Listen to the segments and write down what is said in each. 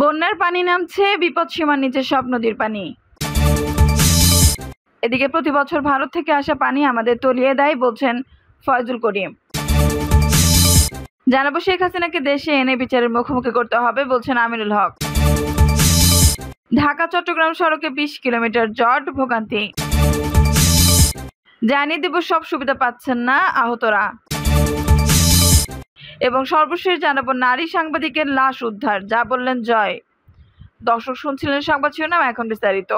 বন্যার পানি নামছে বিপদসীমার নিচে সব নদীর পানি। এদিকে প্রতি বছর ভারত থেকে আসা পানি আমাদের তলিয়ে দেয় বলছেন ফয়জুল করিম। জানাবো শেখ হাসিনাকে দেশে এনে বিচারের মুখোমুখি করতে হবে বলছেন আমিনুল হক। ঢাকা চট্টগ্রাম সড়কে 20 কিলোমিটার জট ভোগান্তি। জানিয়ে দেব সব সুবিধা পাচ্ছেন না আহতরা। এবং সর্বশেষ জানাবো নারী সাংবাদিকের লাশ উদ্ধার, যা বললেন জয়। দর্শক শুনছিলেন সংবাদ শিরোনাম, এখন বিস্তারিত।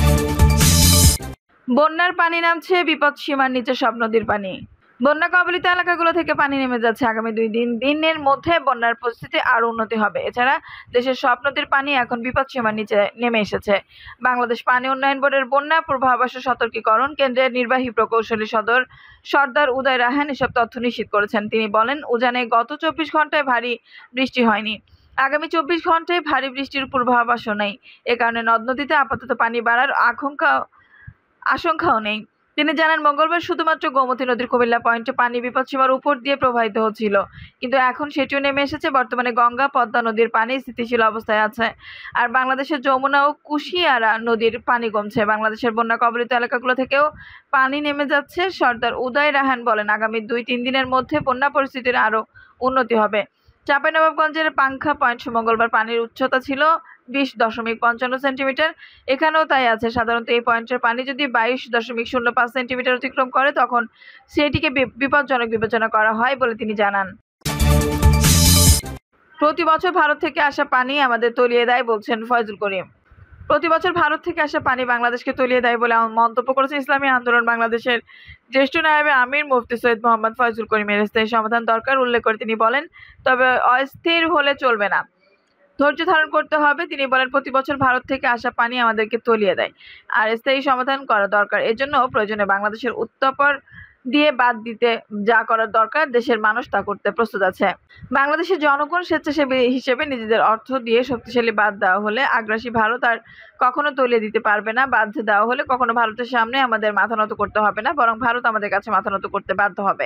বন্যার পানি নামছে বিপদসীমার নিচে সব নদীর পানি। বন্যা কবলিত এলাকাগুলো থেকে পানি নেমে যাচ্ছে। আগামী 2 দিনের মধ্যে বন্যার পরিস্থিতি আরো উন্নতি হবে। এছাড়া দেশের সব নদীর পানি এখন বিপদসীমার নিচে নেমে এসেছে। বাংলাদেশ পানি উন্নয়ন বোর্ডের বন্যা পূর্বাভাস ও সতর্কীকরণ কেন্দ্রের নির্বাহী প্রকৌশলী সর্দার উদয় রায়হান এসব তথ্য নিশ্চিত করেছেন। তিনি বলেন, উজানে গত 24 ঘন্টায় ভারী বৃষ্টি হয়নি। আগামী 24 ঘন্টায় ভারী বৃষ্টির পূর্বাভাসও নেই। এ কারণে নদ নদীতে আপাতত পানি বাড়ার আশঙ্কাও নেই। তিনি জানান, মঙ্গলবার শুধুমাত্র গোমতী নদীর কুমিল্লা পয়েন্টে পানি বিপদসীমার উপর দিয়ে প্রবাহিত হচ্ছিল, কিন্তু এখন সেটিও নেমে এসেছে। বর্তমানে গঙ্গা, পদ্মা নদীর পানি স্থিতিশীল অবস্থায় আছে। আর বাংলাদেশের যমুনা ও কুশিয়ারা নদীর পানি কমছে। বাংলাদেশের বন্যা কবলিত এলাকাগুলো থেকেও পানি নেমে যাচ্ছে। সর্দার উদয় রায়হান বলেন, আগামী 2-3 দিনের মধ্যে বন্যা পরিস্থিতির আরো উন্নতি হবে। চাঁপাইনবাবগঞ্জের পাংখা পয়েন্ট মঙ্গলবার পানির উচ্চতা ছিল 20.55 সেন্টিমিটার। এখানেও তাই আছে। সাধারণত এই পয়েন্টের পানি যদি 22.05 সেন্টিমিটার অতিক্রম করে তখন সেটিকে বিপজ্জনক বিবেচনা করা হয় বলে তিনি জানান। প্রতি বছর ভারত থেকে আসা পানি আমাদের তলিয়ে দেয় বলছেন ফয়জুল করিম। প্রতি বছর ভারত থেকে আসা পানি বাংলাদেশকে তলিয়ে দেয় বলে মন্তব্য করেছেন ইসলামী আন্দোলন বাংলাদেশের জ্যেষ্ঠ নায়েবে আমির মুফতি সৈয়দ মোহাম্মদ ফয়জুল করিমের স্থায়ী সমাধান দরকার উল্লেখ করে তিনি বলেন, তবে অস্থির হলে চলবে না, ধৈর্য ধারণ করতে হবে। তিনি বলেন, প্রতি বছর ভারত থেকে আসা পানি আমাদেরকে তলিয়ে দেয়, আর স্থায়ী সমাধান করা দরকার। এজন্য প্রয়োজনে বাংলাদেশের উত্তরপর দিয়ে বাদ দিতে যা করার দরকার, দেশের মানুষ তা করতে প্রস্তুত আছে। বাংলাদেশের জনগণ স্বেচ্ছাসেবী হিসেবে নিজেদের অর্থ দিয়ে শক্তিশালী বাদ দেওয়া হলে আগ্রাসী ভারত আর কখনো তলিয়ে দিতে পারবে না। বাদ দেওয়া হলে কখনো ভারতের সামনে আমাদের মাথা নত করতে হবে না, বরং ভারত আমাদের কাছে মাথা নত করতে বাধ্য হবে।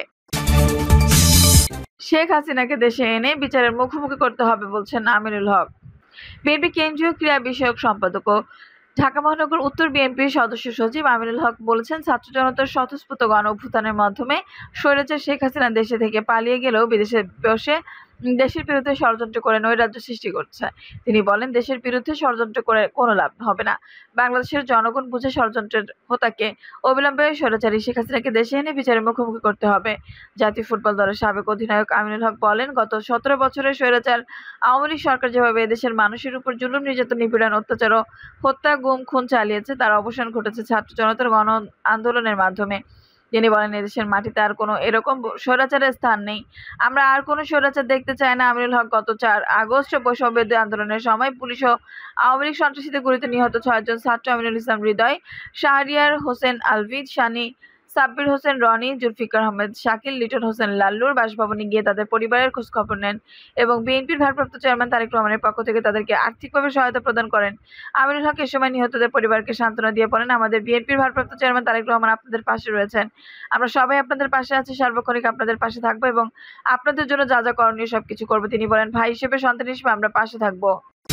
শেখ হাসিনাকে দেশে এনে বিচারের মুখোমুখি করতে হবে বলছেন আমিনুল হক। বিএনপি কেন্দ্রীয় ক্রীড়া বিষয়ক সম্পাদক ও ঢাকা মহানগর উত্তর বিএনপির সদস্য সচিব আমিনুল হক বলেছেন, ছাত্র জনতার স্বতঃস্ফূর্ত গণ অভ্যুত্থানের মাধ্যমে স্বৈরাচার শেখ হাসিনা দেশে থেকে পালিয়ে গেলেও বিদেশে বসে দেশের বিরুদ্ধে ষড়যন্ত্র করে নৈরাজ্য সৃষ্টি করছে। তিনি বলেন, দেশের বিরুদ্ধে ষড়যন্ত্র করে কোনো লাভ হবে না। বাংলাদেশের জনগণ বুঝে ষড়যন্ত্রের হোতাকে অবিলম্বে স্বৈরাচারী শেখ হাসিনাকে দেশে এনে বিচারের মুখোমুখি করতে হবে। জাতীয় ফুটবল দলের সাবেক অধিনায়ক আমিনুল হক বলেন, গত 17 বছরের স্বৈরাচার আওয়ামী লীগ সরকার যেভাবে এদেশের মানুষের উপর জুলুম, নির্যাতন, নিপীড়ন, অত্যাচার ও হত্যা, গুম, খুন চালিয়েছে, তার অবসান ঘটেছে ছাত্র জনতার গণ আন্দোলনের মাধ্যমে। তিনি বলেন, এদেশের মাটিতে আর কোনো এরকম স্বৈরাচারের স্থান নেই। আমরা আর কোনো স্বৈরাচার দেখতে চাই না। আমিনুল হক গত 4 আগস্ট বৈষম্যবিরোধী আন্দোলনের সময় পুলিশ ও আওয়ামী লীগ সন্ত্রাসীদের গুলিতে নিহত 6 জন ছাত্র আমিনুল ইসলাম হৃদয়, শাহরিয়ার হোসেন আলভি, শানি, সাব্বির হোসেন রনি, জুলফিকার আহমেদ শাকিল, লিটন হোসেন লাল্লুর বাসভবনে গিয়ে তাদের পরিবারের খোঁজখবর নেন এবং বিএনপির ভারপ্রাপ্ত চেয়ারম্যান তারেক রহমানের পক্ষ থেকে তাদেরকে আর্থিকভাবে সহায়তা প্রদান করেন। আমিনুল হক এ সময় নিহতদের পরিবারকে সান্ত্বনা দিয়ে বলেন, আমাদের বিএনপির ভারপ্রাপ্ত চেয়ারম্যান তারেক রহমান আপনাদের পাশে রয়েছেন। আমরা সবাই আপনাদের পাশে আছি, সার্বক্ষণিক আপনাদের পাশে থাকবো এবং আপনাদের জন্য যা যা করণীয় সবকিছু করবো। তিনি বলেন, ভাই হিসেবে, সন্তান হিসেবে আমরা পাশে থাকবো।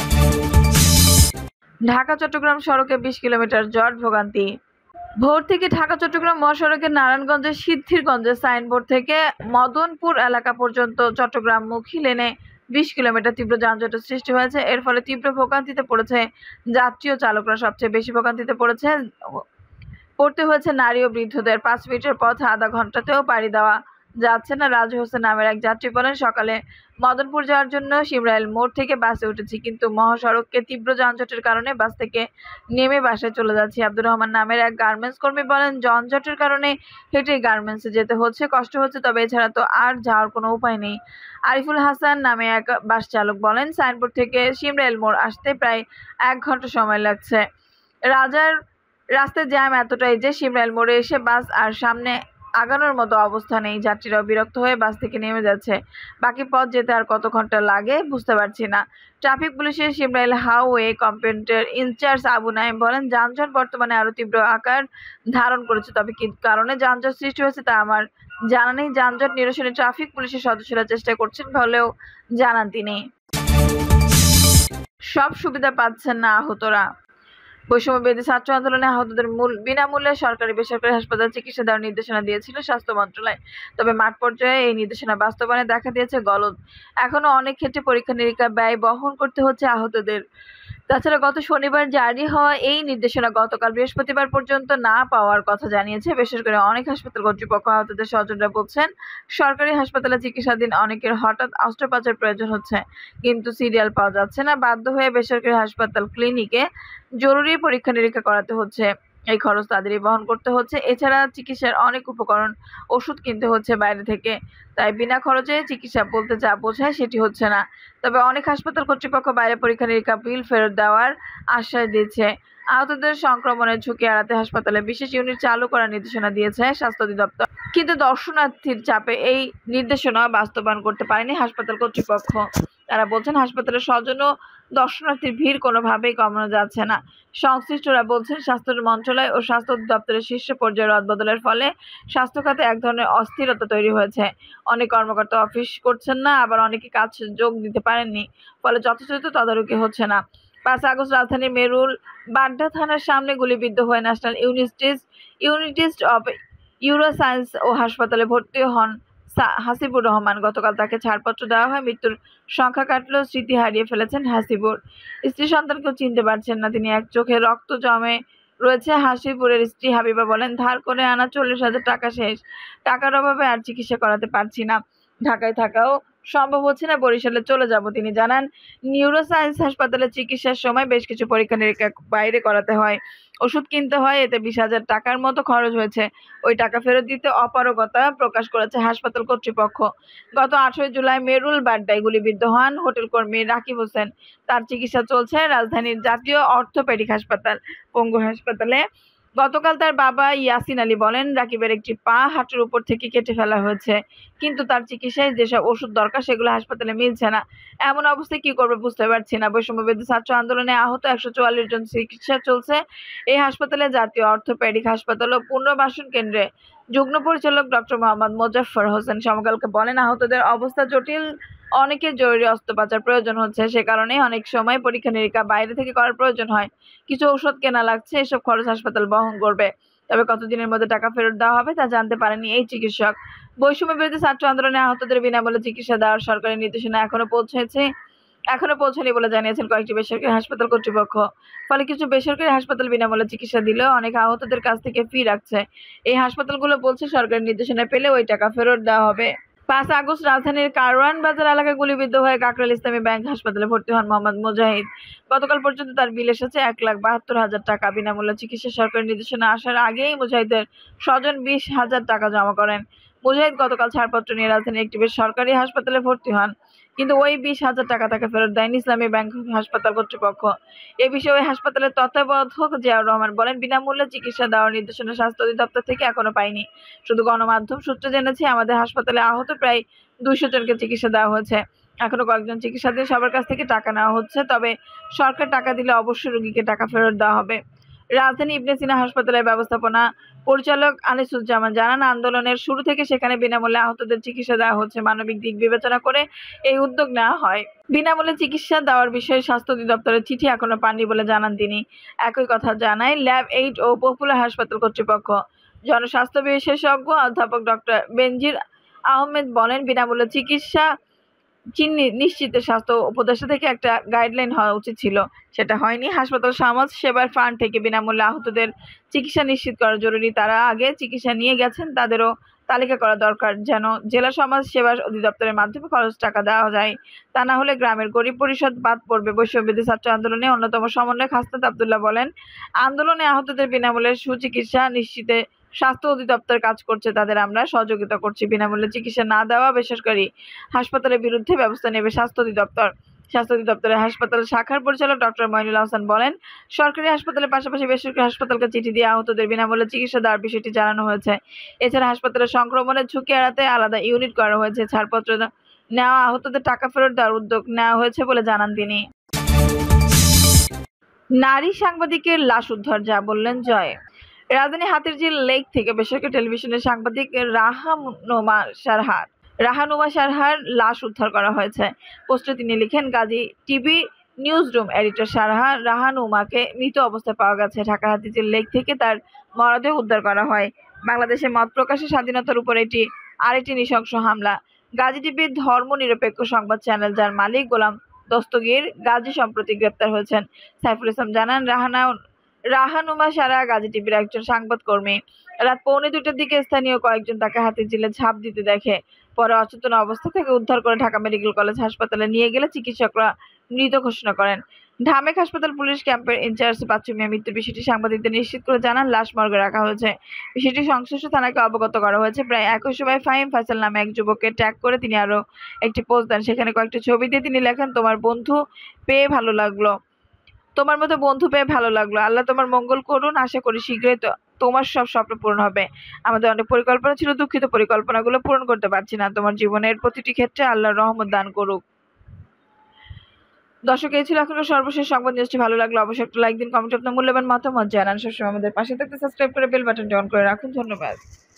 ঢাকা চট্টগ্রাম সড়কে 20 কিলোমিটার জট ভোগান্তি। ভোর থেকে ঢাকা চট্টগ্রাম মহাসড়কের নারায়ণগঞ্জের সিদ্ধিরগঞ্জের সাইনবোর্ড থেকে মদনপুর এলাকা পর্যন্ত চট্টগ্রামমুখী লেনে 20 কিলোমিটার তীব্র যানজটের সৃষ্টি হয়েছে। এর ফলে তীব্র ভোগান্তিতে পড়েছে যাত্রী ও চালকরা। সবচেয়ে বেশি ভোগান্তিতে পড়তে হয়েছে নারী ও বৃদ্ধদের। 5 মিনিটের পথ আধা ঘন্টাতেও পাড়ি দেওয়া যাচ্ছে না। রাজু হোসেন নামের এক যাত্রী বলেন, সকালে মদনপুর যাওয়ার জন্য শিমরাইল মোড় থেকে বাসে উঠেছি, কিন্তু মহাসড়কে তীব্র যানজটের কারণে বাস থেকে নেমে বাসায় চলে যাচ্ছি। আব্দুর রহমান নামের এক গার্মেন্টস কর্মী বলেন, যানজটের কারণে হেঁটে গার্মেন্টসে যেতে হচ্ছে, কষ্ট হচ্ছে, তবে এছাড়া তো আর যাওয়ার কোনো উপায় নেই। আরিফুল হাসান নামে এক বাস চালক বলেন, সাইনবোর্ড থেকে শিমরাইল মোড় আসতে প্রায় 1 ঘন্টা সময় লাগছে। রাস্তায় জ্যাম এতটাই যে শিমরাইল মোড়ে এসে বাস আর সামনে আগানোর মতো অবস্থা নেই। যাত্রীরাও বিরক্ত হয়ে বাস থেকে নেমে যাচ্ছে। বাকি পথ যেতে আর কত ঘন্টা লাগে বুঝতে পারছি না। ট্রাফিক পুলিশের শিমরাইল হাইওয়ে কম্পোনেন্টের ইনচার্জ আবু নাইম বলেন, যানজট বর্তমানে আরো তীব্র আকার ধারণ করেছে, তবে কি কারণে যানজট সৃষ্টি হয়েছে তা আমার জানা নেই। যানজট নিরসনে ট্রাফিক পুলিশের সদস্যরা চেষ্টা করছেন বলেও জানান তিনি। সব সুবিধা পাচ্ছেন না আহতরা। বৈষম্যবিরোধী ছাত্র আন্দোলনে আহতদের বিনামূল্যে সরকারি বেসরকারি হাসপাতালে চিকিৎসা দেওয়ার নির্দেশনা দিয়েছিল স্বাস্থ্য মন্ত্রণালয়। তবে মাঠ পর্যায়ে এই নির্দেশনা বাস্তবায়নে দেখা দিয়েছে গলদ। এখনো অনেক ক্ষেত্রে পরীক্ষা নিরীক্ষা ব্যয় বহন করতে হচ্ছে আহতদের। তাছাড়া গত শনিবার জারি হওয়া এই নির্দেশনা গতকাল বৃহস্পতিবার পর্যন্ত না পাওয়ার কথা জানিয়েছে বেসরকারি অনেক হাসপাতাল কর্তৃপক্ষ। আহতদের স্বজনরা বলছেন, সরকারি হাসপাতালে চিকিৎসাধীন অনেকের হঠাৎ অস্ত্রোপচার প্রয়োজন হচ্ছে, কিন্তু সিরিয়াল পাওয়া যাচ্ছে না। বাধ্য হয়ে বেসরকারি হাসপাতাল ক্লিনিকে জরুরি পরীক্ষা নিরীক্ষা করাতে হচ্ছে। এই খরচ তাদেরই বহন করতে হচ্ছে। এছাড়া চিকিৎসার অনেক উপকরণ, ওষুধ কিনতে হচ্ছে বাইরে থেকে। তাই বিনা খরচে চিকিৎসা বলতে যা বোঝায় সেটি হচ্ছে না। তবে অনেক হাসপাতাল কর্তৃপক্ষ বাইরে পরীক্ষা নিরীক্ষা বিল ফেরত দেওয়ার আশ্বাস দিচ্ছে। আহতদের সংক্রমণের ঝুঁকি এড়াতে হাসপাতালে বিশেষ ইউনিট চালু করার নির্দেশনা দিয়েছে স্বাস্থ্য অধিদপ্তর। কিন্তু দর্শনার্থীর চাপে এই নির্দেশনা বাস্তবায়ন করতে পারেনি হাসপাতাল কর্তৃপক্ষ। তারা বলছেন, হাসপাতালের স্বজন ও দর্শনার্থীর ভিড় কোনোভাবেই কমানো যাচ্ছে না। সংশ্লিষ্টরা বলছেন, স্বাস্থ্য মন্ত্রণালয় ও স্বাস্থ্য অধিদপ্তরের শীর্ষ পর্যায়ে রদবদলের ফলে স্বাস্থ্য খাতে এক ধরনের অস্থিরতা তৈরি হয়েছে। অনেক কর্মকর্তা অফিস করছেন না, আবার অনেকে কাজ যোগ দিতে পারেননি। ফলে যথাযথ তদারকি হচ্ছে না। ৫ আগস্ট রাজধানীর মেরুল বাড্ডা থানার সামনে গুলিবিদ্ধ হয়ে ন্যাশনাল ইউনিটিস্ট অব ইউরোসায়েন্স ও হাসপাতালে ভর্তি হন হাসিবুর রহমান। গতকাল তাকে ছাড়পত্র দেওয়া হয়। মৃত্যুর সংখ্যা কাটলেও স্মৃতি হারিয়ে ফেলেছেন হাসিবুর। স্ত্রী সন্তানকেও চিনতে পারছেন না তিনি। এক চোখে রক্ত জমে রয়েছে। হাসিবুরের স্ত্রী হাবিবা বলেন, ধার করে আনা ৪০,০০০ টাকা শেষ। টাকার অভাবে আর চিকিৎসা করাতে পারছি না। ঢাকায় থাকাও সম্ভব হচ্ছে না, বরিশালে চলে যাব। তিনি জানান, নিউরোসায়েন্স হাসপাতালে চিকিৎসার সময় বেশ কিছু পরীক্ষা নিরীক্ষা বাইরে করাতে হয়, ওষুধ কিনতে হয়। এতে ২০,০০০ টাকার মতো খরচ হয়েছে। ওই টাকা ফেরত দিতে অপারগতা প্রকাশ করেছে হাসপাতাল কর্তৃপক্ষ। গত ৮ই জুলাই মেরুল বাড্ডায় গুলিবিদ্ধ হন হোটেল কর্মী রাকিব হোসেন। তার চিকিৎসা চলছে রাজধানীর জাতীয় অর্থোপেডিক হাসপাতাল পঙ্গু হাসপাতালে। গতকাল তার বাবা ইয়াসিন আলী বলেন, রাকিবের একটি পা হাঁটুর উপর থেকে কেটে ফেলা হয়েছে, কিন্তু তার চিকিৎসায় যেসব ওষুধ দরকার সেগুলো হাসপাতালে মিলছে না। এমন অবস্থায় কি করবে বুঝতে পারছি না। বৈষম্যবিরোধী ছাত্র আন্দোলনে আহত ১৪৪ জন চিকিৎসা চলছে এই হাসপাতালে। জাতীয় অর্থোপেডিক হাসপাতাল ও পুনর্বাসন কেন্দ্রে যুগ্ম পরিচালক ডক্টর মোহাম্মদ মোজাফফর হোসেন সমকালকে বলেন, আহতদের অবস্থা জটিল, অনেকের জরুরি অস্ত্রোপচার প্রয়োজন হচ্ছে। সে কারণে অনেক সময় পরীক্ষা নিরীক্ষা বাইরে থেকে করার প্রয়োজন হয়। কিছু ঔষধ কেনা লাগছে, এসব খরচ হাসপাতাল বহন করবে। তবে কতদিনের মধ্যে টাকা ফেরত দেওয়া হবে তা জানতে পারেননি এই চিকিৎসক। বৈষম্য বিরোধী ছাত্র আন্দোলনে আহতদের বিনামূল্যে চিকিৎসা দেওয়ার সরকারি নির্দেশনা এখনো পৌঁছায়নি বলে জানিয়েছেন কয়েকটি বেসরকারি হাসপাতাল কর্তৃপক্ষ। ফলে কিছু বেসরকারি হাসপাতাল বিনামূল্যে চিকিৎসা দিলেও অনেক আহতদের কাছ থেকে ফি রাখছে। এই হাসপাতালগুলো বলছে, সরকারি নির্দেশনা পেলে ওই টাকা ফেরত দেওয়া হবে। ৫ আগস্ট রাজধানীর কারওয়ান বাজার এলাকায় গুলিবিদ্ধ হয়ে কাকরাইল ইসলামী ব্যাংক হাসপাতালে ভর্তি হন মোহাম্মদ মুজাহিদ। গতকাল পর্যন্ত তার বিল এসেছে ১,৭২,০০০ টাকা। বিনামূল্যে চিকিৎসা সরকারি নির্দেশনা আসার আগেই মুজাহিদের স্বজন ২০,০০০ টাকা জমা করেন। মুজাহিদ গতকাল ছাড়পত্র নিয়ে রাজধানীর একটি বেসরকারি হাসপাতালে ভর্তি হন, কিন্তু ওই ২০,০০০ টাকা তাকে ফেরত দেয়নি ইসলামী ব্যাংক হাসপাতাল কর্তৃপক্ষ। এ বিষয়ে ওই হাসপাতালের তত্ত্বাবধায়ক জিয়াউর রহমান বলেন, বিনামূল্যে চিকিৎসা দেওয়ার নির্দেশনা স্বাস্থ্য অধিদপ্তর থেকে এখনো পাইনি। শুধু গণমাধ্যম সূত্রে জেনেছি, আমাদের হাসপাতালে আহত প্রায় ২০০ জনকে চিকিৎসা দেওয়া হয়েছে। এখনো কয়েকজন চিকিৎসাধীন, সবার কাছ থেকে টাকা নেওয়া হচ্ছে। তবে সরকার টাকা দিলে অবশ্যই রোগীকে টাকা ফেরত দেওয়া হবে। রাজধানী ইবনে সিনা হাসপাতালের ব্যবস্থাপনা পরিচালক আনিসুজ্জামান জানান, আন্দোলনের শুরু থেকে সেখানে বিনামূল্যে আহতদের চিকিৎসা দেওয়া হচ্ছে। মানবিক দিক বিবেচনা করে এই উদ্যোগ নেওয়া হয়। বিনামূল্যে চিকিৎসা দেওয়ার বিষয়ে স্বাস্থ্য অধিদপ্তরের চিঠি এখনো পাননি বলে জানান তিনি। একই কথা জানায় ল্যাব এইড ও পপুলার হাসপাতাল কর্তৃপক্ষ। জনস্বাস্থ্য বিশেষজ্ঞ অধ্যাপক ডক্টর বেনজির আহমেদ বলেন, বিনামূল্যে চিকিৎসা নিশ্চিতে স্বাস্থ্য উপদেষ্টা থেকে একটা গাইডলাইন হওয়া উচিত ছিল, সেটা হয়নি। হাসপাতাল সমাজ সেবার ফান্ড থেকে বিনামূল্যে আহতদের চিকিৎসা নিশ্চিত করা জরুরি। তারা আগে চিকিৎসা নিয়ে গেছেন তাদেরও তালিকা করা দরকার, যেন জেলা সমাজ সেবা অধিদপ্তরের মাধ্যমে খরচ টাকা দেওয়া যায়। তা না হলে গ্রামের গরিব পরিষদ বাদ পড়বে। বৈষম্যবিরোধী ছাত্র আন্দোলনে অন্যতম সমন্বয়ক হাসনাত আবদুল্লাহ বলেন, আন্দোলনে আহতদের বিনামূল্যে সুচিকিৎসা নিশ্চিতে স্বাস্থ্য অধিদপ্তর কাজ করছে, তাদের আমরা সহযোগিতা করছি। বিনামূল্যে চিকিৎসা না দেওয়া বেসরকারি হাসপাতালের বিরুদ্ধে ব্যবস্থা নেবে স্বাস্থ্য অধিদপ্তর। স্বাস্থ্য অধিদপ্তরের হাসপাতাল শাখার পরিচালক ডক্টর মইনুল আহসান বলেন, সরকারি হাসপাতালের পাশাপাশি বেসরকারি হাসপাতালকে চিঠি দিয়ে আহতদের বিনামূল্যে চিকিৎসা দেওয়ার বিষয়টি জানানো হয়েছে। এছাড়া হাসপাতালের সংক্রমণের ঝুঁকি এড়াতে আলাদা ইউনিট করা হয়েছে। ছাড়পত্র নেওয়া আহতদের টাকা ফেরত দেওয়ার উদ্যোগ নেওয়া হয়েছে বলে জানান তিনি। নারী সাংবাদিকের লাশ উদ্ধার, যা বললেন জয়। রাজধানী হাতিরঝিল লেক থেকে বেসরকারি টেলিভিশনের সাংবাদিক রাহানুমা সারহার লাশ উদ্ধার করা হয়েছে। পোস্টে তিনি লিখেন, Gazi TV news room editor Saraha রাহানুমাকে মৃত অবস্থায় পাওয়া গেছে। ঢাকার হাতিঝিল লেক থেকে তার মরদেহ উদ্ধার করা হয়। বাংলাদেশে মত প্রকাশের স্বাধীনতার উপর এটি আরেকটি নৃশংস হামলা। গাজী টিভির ধর্মনিরপেক্ষ সংবাদ চ্যানেল, যার মালিক গোলাম দস্তগীর গাজী, সম্প্রতি গ্রেপ্তার হয়েছেন। সাইফুল ইসলাম জানান, রাহানুমা সারা গাজী টিভির একজন সংবাদকর্মী। রাত 1:45টার দিকে স্থানীয় কয়েকজন তাকে হাতিঝিলে ঝাঁপ দিতে দেখে। পরে অচেতন অবস্থা থেকে উদ্ধার করে ঢাকা মেডিকেল কলেজ হাসপাতালে নিয়ে গেলে চিকিৎসকরা মৃত ঘোষণা করেন। ঢামেক হাসপাতাল পুলিশ ক্যাম্পের ইনচার্জ বাচ্চু মিয়া মৃত্যুর বিষয়টি সাংবাদিকদের নিশ্চিত করে জানান, লাশ মর্গে রাখা হয়েছে। বিষয়টি সংশ্লিষ্ট থানাকে অবগত করা হয়েছে। প্রায় একই সময় ফাহিম ফয়সাল নামে এক যুবককে ট্যাগ করে তিনি আরও একটি পোস্ট দেন। সেখানে কয়েকটি ছবি দিয়ে তিনি লেখেন, তোমার বন্ধু পেয়ে ভালো লাগলো, তোমার মতো বন্ধু পেয়ে ভালো লাগলো। আল্লাহ তোমার মঙ্গল করুন। আশা করি শীঘ্রই তোমার সব স্বপ্ন পূরণ হবে। আমাদের অনেক পরিকল্পনা ছিল, দুঃখিত পরিকল্পনাগুলো পূরণ করতে পারছি না। তোমার জীবনের প্রতিটি ক্ষেত্রে আল্লাহর রহমত দান করুক। দর্শক, এই ছিল এখনকার সর্বশেষ সংবাদ। নিউজটি ভালো লাগলে অবশ্যই একটা লাইক দিন, কমেন্ট আপনার মূল্যবান মতামত জানান। সবসময় আমাদের পাশে থাকতে সাবস্ক্রাইব করে বেল বাটনটি অন করে রাখুন। ধন্যবাদ।